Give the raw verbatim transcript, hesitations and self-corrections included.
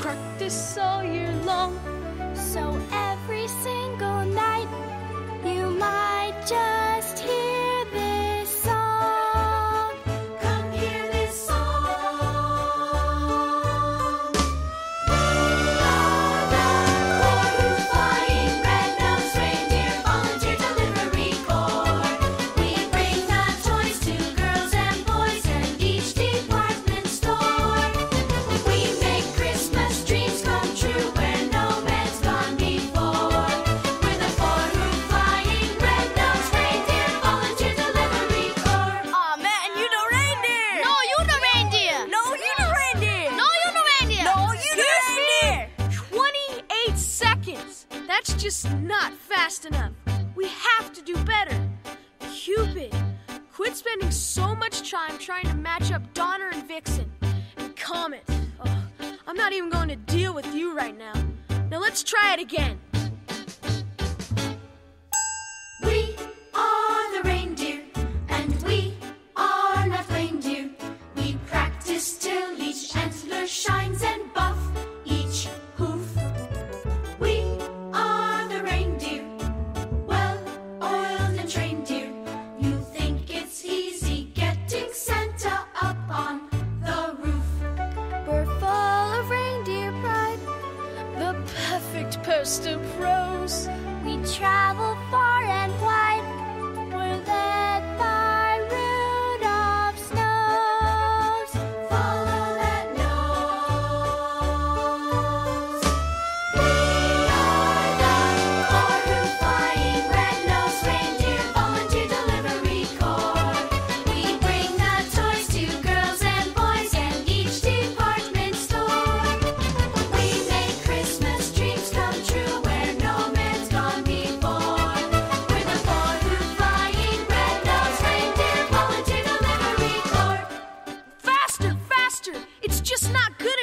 practice all year long. So every single night, you might just hear this song. Come hear this song. We are the Four-Hooved Flying Red-Nosed Reindeer Volunteer Delivery Corps. We bring the toys to girls and boys and each department store. We make Christmas dreams come true where no man's gone before. We're the Four-Hooved Flying Red-Nosed Reindeer Volunteer Delivery Corps. Aw, man, you the reindeer! No, you the reindeer! No, you the reindeer! No, you the reindeer! No, you the reindeer! twenty-eight seconds! That's just not fast enough. We have to do better. Cupid, quit spending so much time trying to match up Donner and Vixen. And Comet, oh, I'm not even going to deal with you right now. Now let's try it again. We are the reindeer, and we are not reindeer. We practice till each antler shines and buff each hoof. We are the reindeer, well oiled and trained deer. You think it's easy getting Santa up on the roof. We're full of reindeer pride, The perfect poster pros. we travel far and wide. We're led by Rudolph's nose. Follow that nose. We are the Four-Hooved Flying Red-Nosed Reindeer Volunteer Delivery Corps. We bring the toys to girls and boys and each department store. We make Christmas dreams come true where no man's gone before. We're the Four-Hooved Flying Red-Nosed Reindeer Volunteer Delivery Corps. Faster, faster! It's just not good